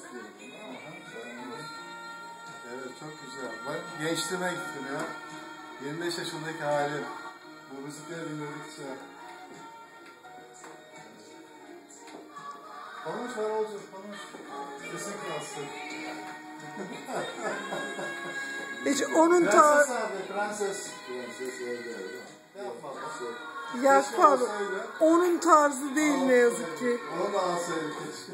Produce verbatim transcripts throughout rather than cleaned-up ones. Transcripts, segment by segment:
Evet, çok güzel. Ben gençliğime gittim ya. yirmi beş yaşındaki halim. Bu müzikleri dinledikçe. Konuş Harolcuğum, konuş. Sesin kalsın. Hiç onun ta... Prenses abi, prenses. Prenses evde öyle. Ne yapmaz? Ya pardon, onun tarzı değil ne yazık ki. Onu da alsaydık keşke.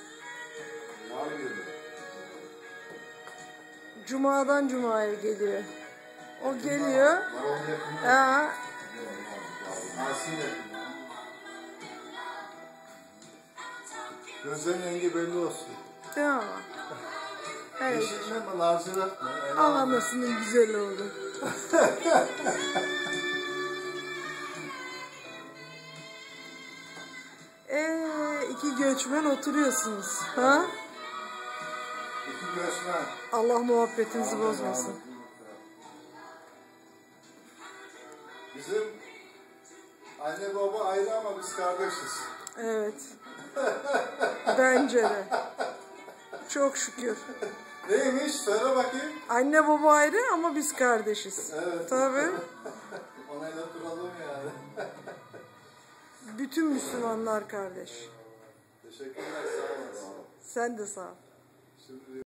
Cuma'dan Cuma'ya geliyor. O geliyor. Ha. Gözlerin rengi belli olsun. Tamam. Evet. Yeşil mi, lacivert mi? Anasının güzel oldu. Eee iki göçmen oturuyorsunuz. Ha? İki göçmen. Allah muhabbetinizi bozmasın. Bizim anne baba ayrı ama biz kardeşiz. Evet. Bence de. Çok şükür. Neymiş? Söyle bakayım. Anne baba ayrı ama biz kardeşiz. Evet. Tabii. Onayla duralım yani. Bütün Müslümanlar kardeş. Teşekkürler. Sağ olun. Sen de sağ ol. Şimdi